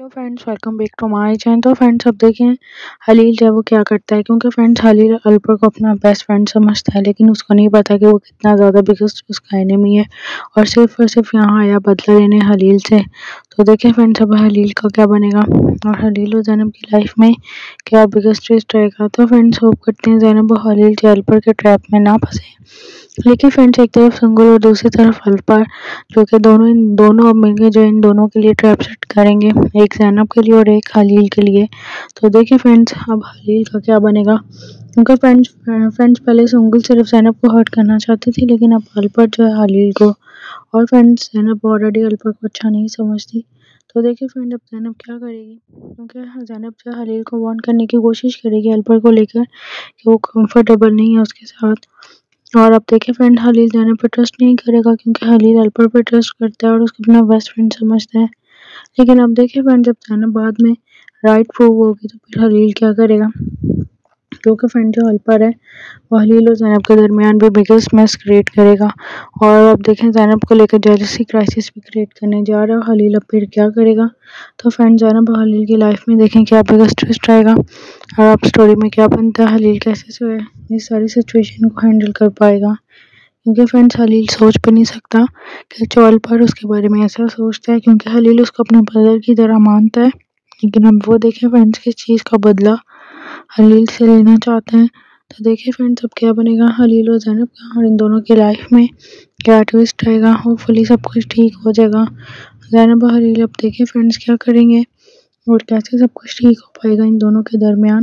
Hello friends, welcome back to my channel. तो friends अब देखें हलील जो है वो क्या करता है, क्योंकि फ्रेंड्स हलील अल्पर को अपना बेस्ट फ्रेंड समझता है, लेकिन उसको नहीं पता कि वो कितना ज़्यादा बिगेस्ट उसका एनिमी है और सिर्फ यहाँ आया बदला लेने हलील से। तो देखें फ्रेंड्स अब हलील का क्या बनेगा और हलील और ज़ैनब की लाइफ में क्या बिगेस्ट ट्विस्ट रहेगा। तो फ्रेंड्स होप करते हैं ज़ैनब और हलील जो अल्पर के ट्रैप में ना फंसे। लेकिन फ्रेंड्स एक तरफ सुंगुल और दूसरी तरफ अल्पर, जो कि दोनों अब मिलकर जो इन दोनों के लिए ट्रैप सेट करेंगे, एक ज़ैनब के लिए और एक हलील के लिए। तो देखिए फ्रेंड्स अब हलील का क्या बनेगा, क्योंकि फ्रेंड्स पहले सुंगुल सिर्फ ज़ैनब को हर्ट करना चाहती थी, लेकिन अब अल्पर जो है हलील को। और फ्रेंड्स ज़ैनब ऑलरेडी अल्पर को अच्छा नहीं समझती। तो देखिए फ्रेंड अब ज़ैनब क्या करेगी, क्योंकि ज़ैनब जो है हलील को वार्न करने की कोशिश करेगी अल्पर को लेकर कि वो कंफर्टेबल नहीं है उसके साथ। और अब देखिए फ्रेंड हलील ज़ैनब पर ट्रस्ट नहीं करेगा, क्योंकि हलील अल्पर पर ट्रस्ट करता है और उसको अपना बेस्ट फ्रेंड समझता है। लेकिन अब देखिए फ्रेंड जब ज़ैनब बाद में राइट प्रूव होगी तो फिर हलील क्या करेगा, क्योंकि फ्रेंड जो अल्पर है वो हलील और ज़ैनब के दरमियान भी बिगेस्ट मैस क्रिएट करेगा। और अब देखें ज़ैनब को लेकर जेलसी क्राइसिस भी क्रिएट करने जा रहा है हलील। अब फिर क्या करेगा, तो फ्रेंड ज़ैनब और हलील की लाइफ में देखें क्या बिगेस्ट ट्विस्ट आएगा और अब स्टोरी में क्या बनता है, हलील कैसे जो है इस सारी सिचुएशन को हैंडल कर पाएगा। क्योंकि फ्रेंड्स हलील सोच भी नहीं सकता कि जो अल्पर उसके बारे में ऐसा सोचता है, क्योंकि हलील उसको अपने ब्रदर की तरह मानता है। लेकिन अब वो देखें फ्रेंड्स किस चीज़ का बदला हलील से लेना चाहते हैं। तो देखिए फ्रेंड्स अब क्या बनेगा हलील और ज़ैनब का और इन दोनों की लाइफ में क्या ट्विस्ट आएगा। होपफुली सब कुछ ठीक हो जाएगा। ज़ैनब और हलील अब देखिए फ्रेंड्स क्या करेंगे और कैसे सब कुछ ठीक हो पाएगा इन दोनों के दरमियान।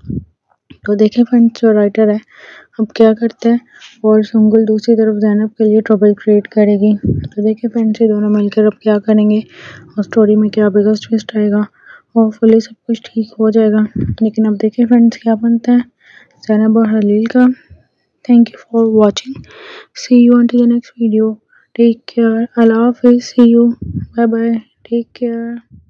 तो देखिए फ्रेंड्स जो राइटर है अब क्या करते हैं और सुंगुल दूसरी तरफ ज़ैनब के लिए ट्रबल क्रिएट करेगी। तो देखिए फ्रेंड्स ये दोनों मिलकर अब क्या करेंगे और स्टोरी में क्या बिगेस्ट ट्विस्ट आएगा। होपफुली सब कुछ ठीक हो जाएगा। लेकिन अब देखिए फ्रेंड्स क्या बनता है ज़ैनब और हलील का। Thank you for watching, see you on to the next video, take care, अल्लाह हाफिज़, see you, bye bye, take care.